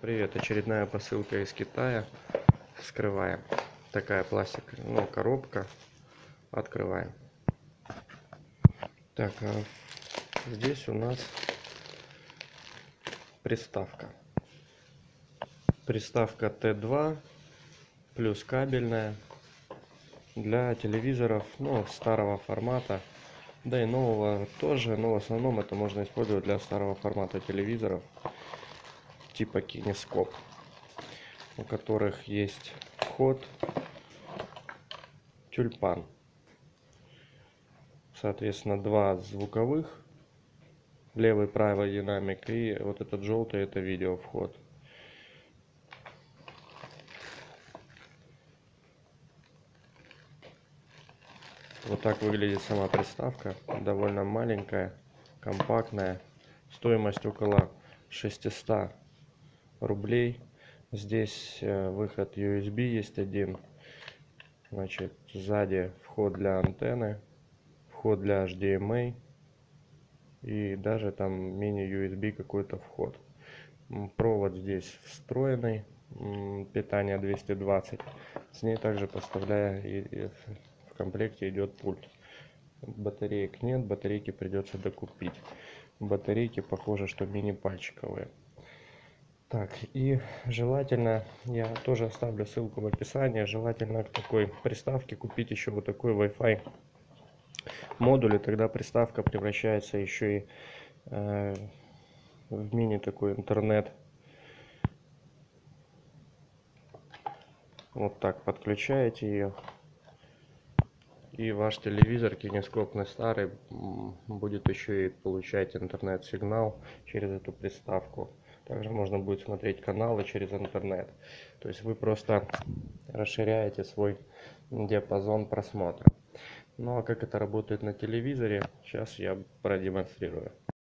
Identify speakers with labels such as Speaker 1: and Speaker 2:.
Speaker 1: Привет, очередная посылка из Китая. Вскрываем. Такая пластиковая, коробка. Открываем. Так, здесь у нас приставка. Приставка Т2 плюс кабельная для телевизоров, старого формата. Да и нового тоже, но в основном это можно использовать для старого формата телевизоров типа кинескоп, у которых есть вход тюльпан. Соответственно, два звуковых, левый, правый динамик, и вот этот желтый — это видео вход. Вот так выглядит сама приставка, довольно маленькая, компактная, стоимость около 600 рублей. Здесь выход USB есть один, значит, сзади вход для антенны, вход для HDMI и даже там мини-USB какой-то вход. Провод здесь встроенный, питание 220. С ней также поставляя в комплекте идет пульт. Батареек нет, батарейки придется докупить. Батарейки похоже, что мини-пальчиковые. Так, и желательно, я тоже оставлю ссылку в описании, желательно к такой приставке купить еще вот такой Wi-Fi модуль, и тогда приставка превращается еще и в мини такой интернет. Вот так подключаете ее, и ваш телевизор кинескопный старый будет еще и получать интернет-сигнал через эту приставку. Также можно будет смотреть каналы через интернет. То есть вы просто расширяете свой диапазон просмотра. Ну а как это работает на телевизоре, сейчас я продемонстрирую.